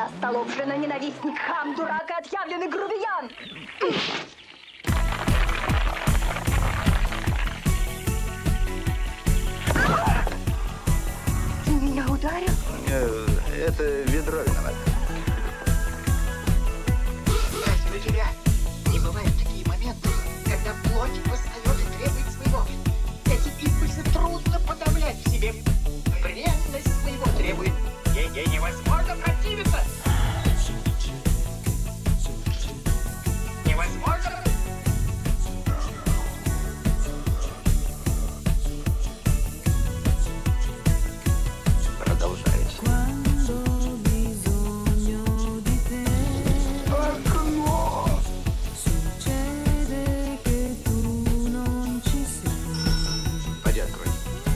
Остолопленный ненавистник, хам, дурак и отъявленный грубиян! Ты меня ударил? Это ведро виновато. Разве тебя не бывают такие моменты, когда плоть восстает и требует своего? Эти импульсы трудно подавлять в себе. Бренность своего требует. Ей невозможно противиться. Невозможно. Продолжайте. Пойди открой.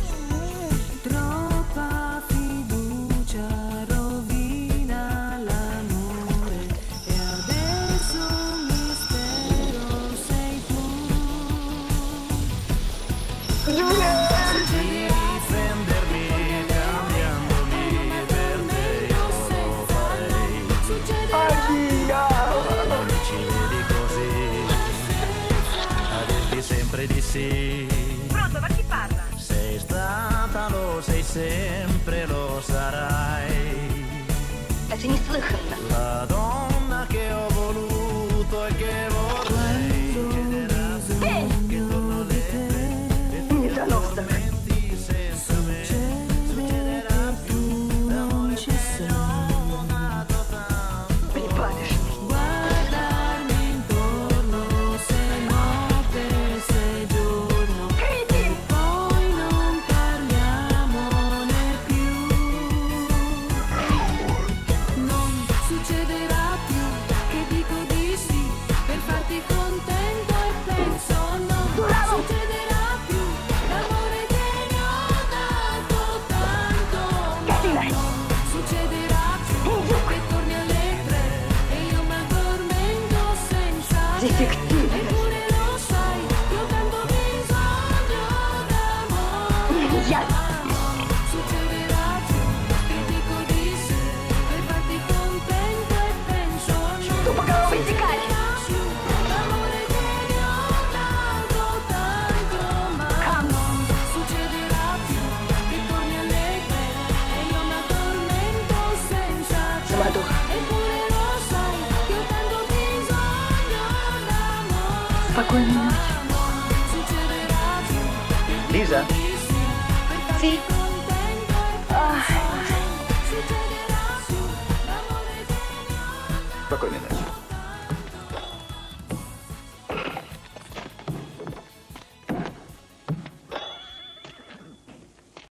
Sempre di sì. Pronto, ma chi parla? Sei stata, lo sei sempre, lo sarai. Это неслыханно. La donna che ho voluto e che vorrei. Недоносок. Припадочный. Дефективность. Я. Тупоголовый дикарь. Хам. Самодур. Спокойной ночи. Лиза. Ты. Спокойной ночи.